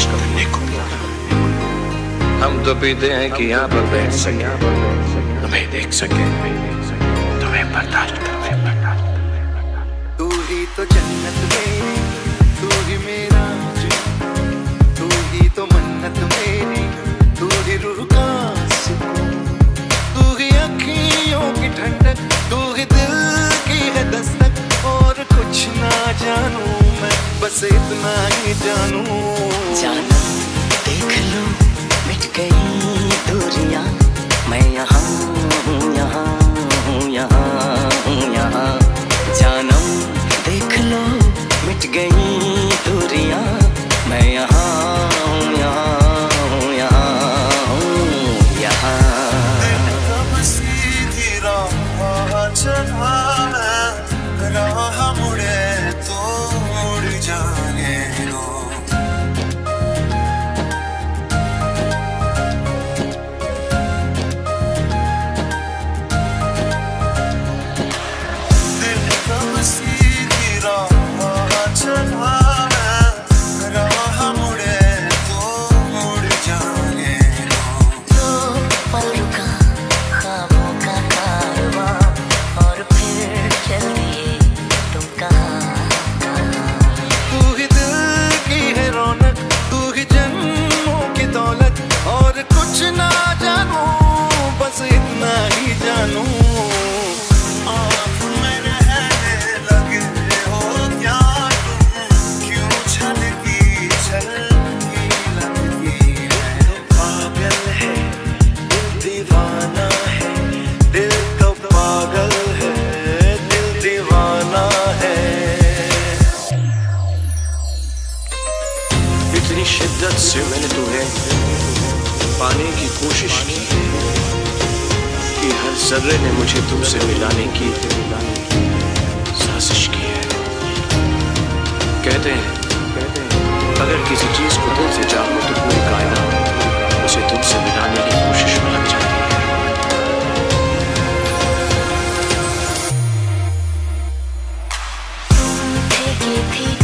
बर्दाश्त करने को भी हम तो पीते हैं कि यहाँ पर बैठ सके, तुम्हें देख सके, तुम्हें बर्दाश्त कर। तू ही तो जन्नत मेरी, तू ही मेरा जान, तू ही तो मन्नत मेरी, तू ही रूह का सुकून, तू ही अखियों की ठंडक, तू ही दिल की है दस्तक। और कुछ ना जानू मैं, बस इतना ही जानू। जाना देख लो मिट गई दूरियां, मैं यहाँ हूँ, यहाँ हूँ, यहाँ हूँ, यहाँ। जानम देख लो मिट गई दूरियां, मैं यहाँ हूँ, यहाँ हूँ, यहाँ हूँ, यहाँ। सीधी राह चला मैं, राह मुड़े तो मुड़ जाने दो। इतनी शिद्दत से मैंने तुम्हें पाने की कोशिश की कि हर जर्रे ने मुझे तुमसे मिलाने की साजिश की है। कहते हैं अगर किसी चीज को दिल से चाहो तो पूरी कायनात उसे तुमसे मिलाने की कोशिश में लग जाती है।